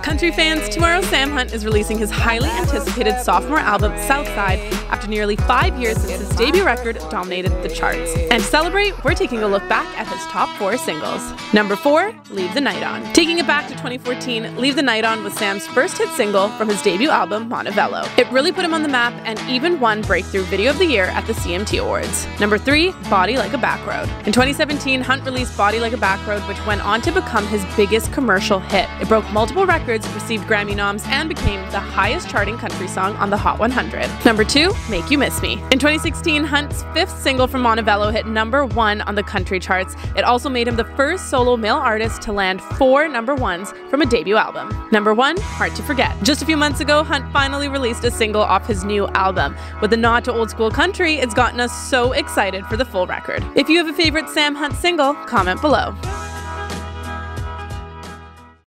Country fans, tomorrow Sam Hunt is releasing his highly anticipated sophomore album, Southside, after nearly 5 years since his debut record dominated the charts. And to celebrate, we're taking a look back at his top 4 singles. Number 4, Leave the Night On. Taking it back to 2014, Leave the Night On was Sam's first hit single from his debut album, Montevello. It really put him on the map and even won Breakthrough Video of the Year at the CMT Awards. Number 3, Body Like a Backroad. In 2017, Hunt released Body Like a Backroad, which went on to become his biggest commercial hit. It broke multiple records, received Grammy noms, and became the highest charting country song on the Hot 100. Number 2, Make You Miss Me. In 2016, Hunt's 5th single from Montevello hit number 1 on the country charts. It also made him the first solo male artist to land 4 number 1s from a debut album. Number 1, Hard to Forget. Just a few months ago, Hunt finally released a single off his new album. With a nod to old school country, it's gotten us so excited for the full record. If you have a favorite Sam Hunt single, comment below.